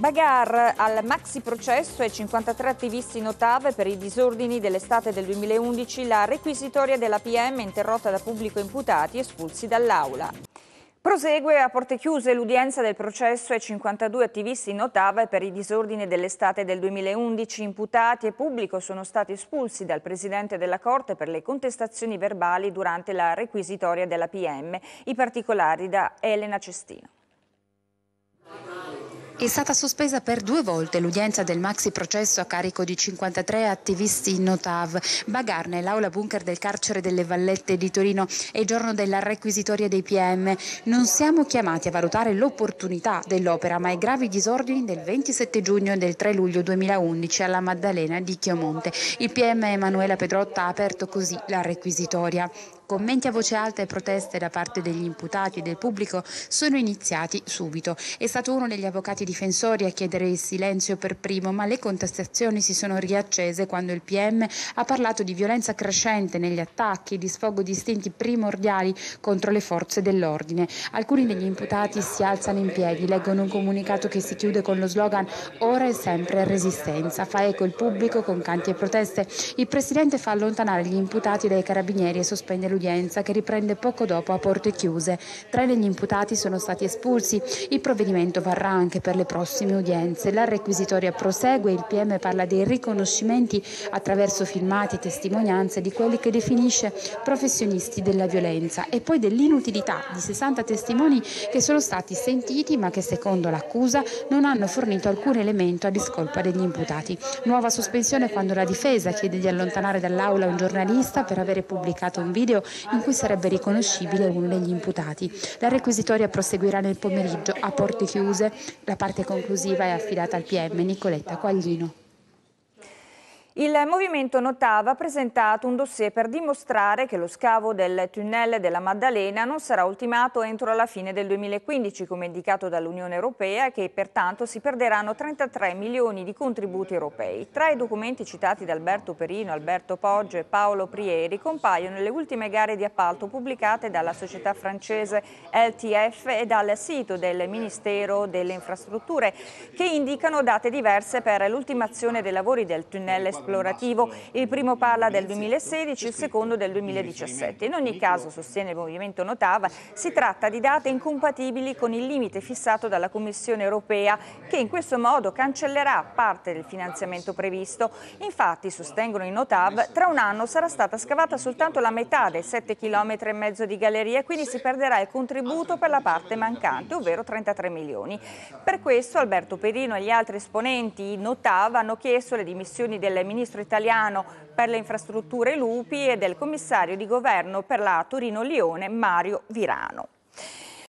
Bagarre al maxi processo ai 53 attivisti Notav per i disordini dell'estate del 2011, la requisitoria della PM interrotta da pubblico imputati espulsi dall'aula. Prosegue a porte chiuse l'udienza del processo ai 52 attivisti Notav per i disordini dell'estate del 2011. Imputati e pubblico sono stati espulsi dal Presidente della Corte per le contestazioni verbali durante la requisitoria della PM. I particolari da Elena Cestino. È stata sospesa per 2 volte l'udienza del maxi processo a carico di 53 attivisti Notav. Bagarre nell'aula bunker del carcere delle Vallette di Torino è il giorno della requisitoria dei PM. Non siamo chiamati a valutare l'opportunità dell'opera, ma i gravi disordini del 27 giugno e del 3 luglio 2011 alla Maddalena di Chiomonte. Il PM Emanuela Pedrotta ha aperto così la requisitoria. Commenti a voce alta e proteste da parte degli imputati e del pubblico sono iniziati subito. È stato uno degli avvocati difensori a chiedere il silenzio per primo, ma le contestazioni si sono riaccese quando il PM ha parlato di violenza crescente negli attacchi e di sfogo di istinti primordiali contro le forze dell'ordine. Alcuni degli imputati si alzano in piedi, leggono un comunicato che si chiude con lo slogan "Ora e sempre resistenza". Fa eco il pubblico con canti e proteste. Il presidente fa allontanare gli imputati dai carabinieri e sospende l'udienza, che riprende poco dopo a porte chiuse. 3 degli imputati sono stati espulsi. Il provvedimento varrà anche per le prossime udienze. La requisitoria prosegue. Il PM parla dei riconoscimenti attraverso filmati e testimonianze di quelli che definisce professionisti della violenza e poi dell'inutilità di 60 testimoni che sono stati sentiti ma che secondo l'accusa non hanno fornito alcun elemento a discolpa degli imputati. Nuova sospensione quando la difesa chiede di allontanare dall'aula un giornalista per avere pubblicato un video in cui sarebbe riconoscibile uno degli imputati. La requisitoria proseguirà nel pomeriggio a porte chiuse. La parte conclusiva è affidata al PM Nicoletta Quaglino. Il movimento Notav ha presentato un dossier per dimostrare che lo scavo del tunnel della Maddalena non sarà ultimato entro la fine del 2015, come indicato dall'Unione Europea, e che pertanto si perderanno 33 milioni di contributi europei. Tra i documenti citati da Alberto Perino, Alberto Poggio e Paolo Prieri compaiono le ultime gare di appalto pubblicate dalla società francese LTF e dal sito del Ministero delle Infrastrutture, che indicano date diverse per l'ultimazione dei lavori del tunnel esplorativo. Il primo parla del 2016, il secondo del 2017. In ogni caso, sostiene il movimento Notav, si tratta di date incompatibili con il limite fissato dalla Commissione Europea, che in questo modo cancellerà parte del finanziamento previsto. Infatti, sostengono i Notav, tra un anno sarà stata scavata soltanto la metà dei 7,5 km di galleria, quindi si perderà il contributo per la parte mancante, ovvero 33 milioni. Per questo Alberto Perino e gli altri esponenti Notav hanno chiesto le dimissioni del ministro italiano per le infrastrutture Lupi e del commissario di governo per la Torino-Lione Mario Virano.